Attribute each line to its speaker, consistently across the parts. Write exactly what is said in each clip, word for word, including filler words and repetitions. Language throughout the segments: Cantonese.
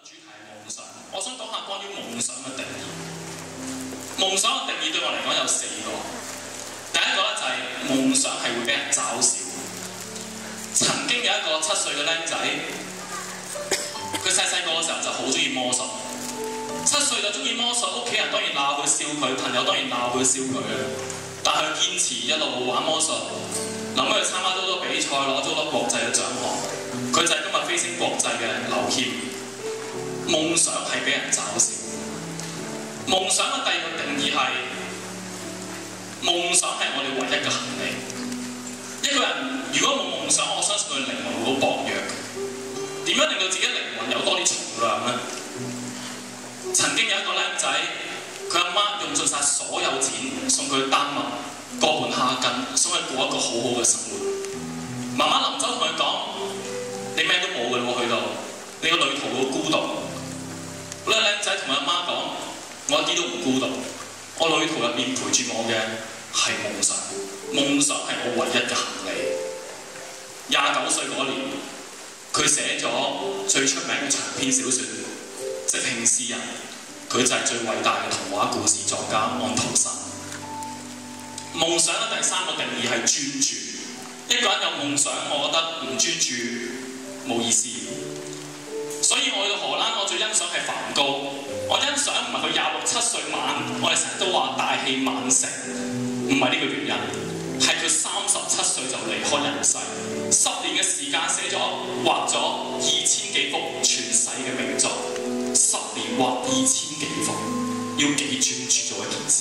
Speaker 1: 主題係夢想，我想講下關於夢想嘅定義。夢想嘅定義對我嚟講有四個。第一個咧就係夢想係會俾人嘲笑。曾經有一個七歲嘅僆仔，佢細細個嘅時候就好中意魔術。七歲就中意魔術，屋企人當然鬧佢笑佢，朋友當然鬧佢笑佢啊。但係佢堅持一路玩魔術，諗起佢參加咗好多比賽，攞咗好多國際嘅獎項。佢就係今日飛升國際嘅劉謙。夢想係俾人嘲笑。夢想嘅第二個定義係，夢想係我哋唯一嘅行李。一個人如果冇夢想，我相信佢靈魂會好薄弱嘅。點樣令到自己靈魂有多啲重量呢？曾經有一個僆仔，佢阿媽用盡晒所有錢送佢去丹麥、哥本哈根，想佢過一個好好嘅生活。媽媽臨走同佢講：你咩都冇嘅喎，去到你個旅途好孤獨。嗰個僆仔同佢阿媽講：我一啲都唔孤獨，我旅途入面陪住我嘅係夢想，夢想係我唯一嘅行李。廿九歲嗰年，佢寫咗最出名嘅長篇小説《即興詩人》，佢就係最偉大嘅童話故事作家安徒生。夢想嘅第三個定義係專注。一個人有夢想，我覺得唔專注冇意思。所以我去到荷蘭，我最欣賞係梵高。我欣賞唔係佢廿六七歲晚，我哋成日都話大器晚成，唔係呢個原因，係佢三十七歲就離開人世，十年嘅時間寫咗畫咗二千幾幅傳世嘅名作，十年畫二千幾幅，要幾專注做一件事。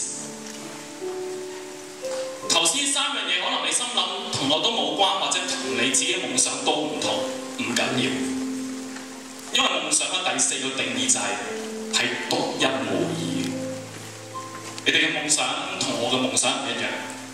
Speaker 1: 頭先三樣嘢可能你心諗同我都冇關，或者同你自己嘅夢想都唔同，唔緊要。因為夢想嘅第四個定義就係係獨一無二。你哋嘅夢想同我嘅夢想唔一樣，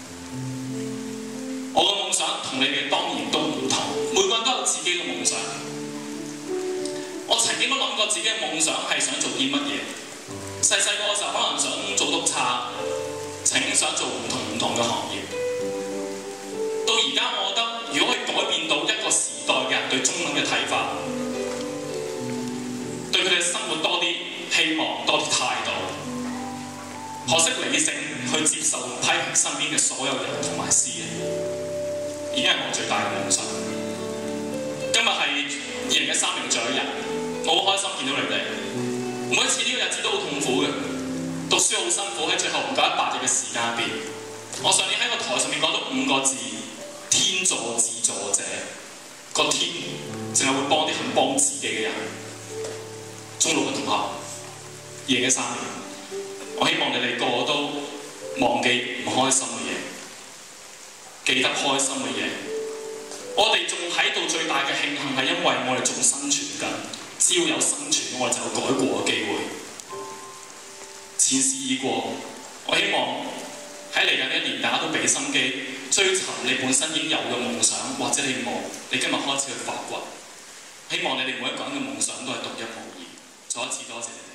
Speaker 1: 我嘅夢想同你哋當然都唔同。每個人都有自己嘅夢想。我曾經都諗過自己嘅夢想係想做啲乜嘢。細細個嘅時候可能想做督察，曾經想做唔同唔同嘅行業。到而家我覺得，如果可以改變到一個時代嘅人對中文嘅睇法，對佢哋生活多啲希望，多啲態度，學識理性去接受批評身邊嘅所有人同埋事嘅，已經係我最大嘅夢想。今日係二零一三年最後一日，我好開心見到你哋。每一次呢個日子都好痛苦嘅，讀書好辛苦，喺最後唔夠一百日嘅時間入邊，我上年喺個台上面講咗五個字：天助自助者。個天淨係會幫啲肯幫自己嘅人。中六嘅同學，二零一三年，我希望你哋個個都忘記唔開心嘅嘢，記得開心嘅嘢。我哋仲喺度最大嘅慶幸係因為我哋仲生存緊，只要有生存，我哋就有改過嘅機會。前事已過，我希望喺嚟緊呢一年，大家都俾心機追尋你本身應有嘅夢想，或者你冇，你今日開始去發掘。希望你哋每一個人嘅夢想都係獨一無二。再一次多謝你哋。